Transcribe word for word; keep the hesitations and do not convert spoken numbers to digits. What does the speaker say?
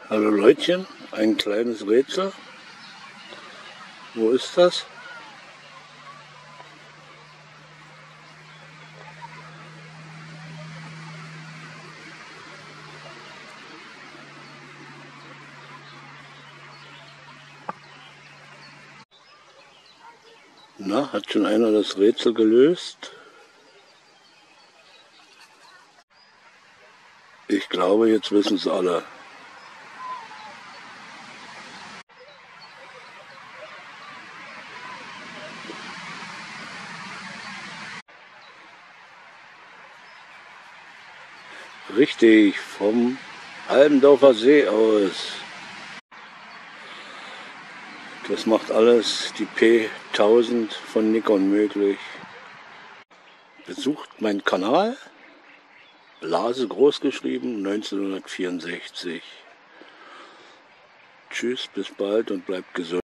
Hallo Leutchen, ein kleines Rätsel. Wo ist das? Na, hat schon einer das Rätsel gelöst? Ich glaube, jetzt wissen es alle. Richtig, vom Albendorfer See aus. Das macht alles die P tausend von Nikon möglich. Besucht meinen Kanal, Blase groß geschrieben, neunzehnhundertvierundsechzig. Tschüss, bis bald und bleibt gesund.